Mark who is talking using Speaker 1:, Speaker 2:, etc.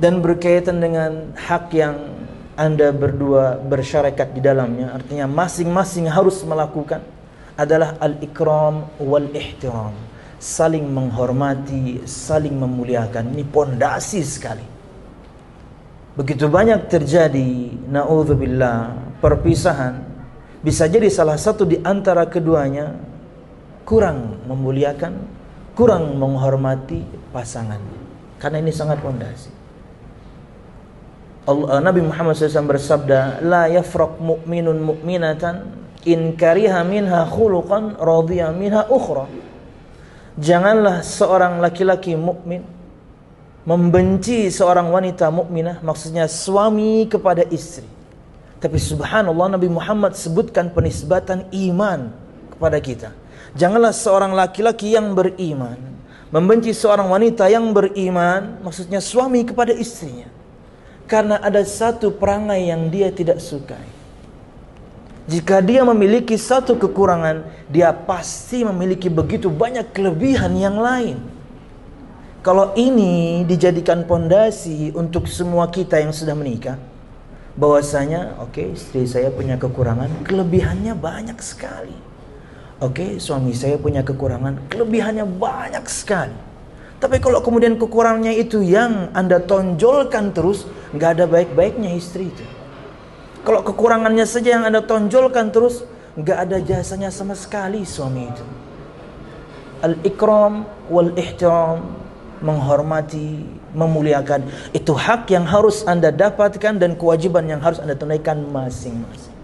Speaker 1: dan berkaitan dengan hak yang Anda berdua bersyarikat di dalamnya, artinya masing-masing harus melakukan, adalah al-ikram wal-ihtiram, saling menghormati, saling memuliakan. Ini pondasi sekali. Begitu banyak terjadi, na'udzubillah, perpisahan, bisa jadi salah satu di antara keduanya kurang memuliakan, kurang menghormati pasangannya, karena ini sangat pondasi. Nabi Muhammad SAW bersabda, la yafraq mu'minun mu'minatan in kariha minha khuluqan radhiya minha ukhra. Janganlah seorang laki-laki mukmin membenci seorang wanita mukminah, maksudnya suami kepada istri. Tapi subhanallah, Nabi Muhammad sebutkan penisbatan iman kepada kita. Janganlah seorang laki-laki yang beriman membenci seorang wanita yang beriman, maksudnya suami kepada istrinya, karena ada satu perangai yang dia tidak sukai. Jika dia memiliki satu kekurangan, dia pasti memiliki begitu banyak kelebihan yang lain. Kalau ini dijadikan pondasi untuk semua kita yang sudah menikah, bahwasanya oke, istri saya punya kekurangan, kelebihannya banyak sekali. Oke, suami saya punya kekurangan, kelebihannya banyak sekali. Tapi kalau kemudian kekurangannya itu yang Anda tonjolkan terus, nggak ada baik-baiknya istri itu. Kalau kekurangannya saja yang Anda tonjolkan terus, nggak ada jasanya sama sekali suami itu. Al-ikram wal-ihtiram, menghormati, memuliakan, itu hak yang harus Anda dapatkan dan kewajiban yang harus Anda tunaikan masing-masing.